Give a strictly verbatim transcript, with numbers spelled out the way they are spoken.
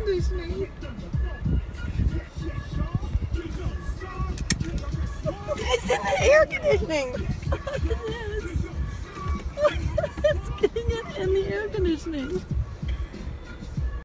conditioning. It's in the air conditioning. Look at this. It's getting it in the air conditioning.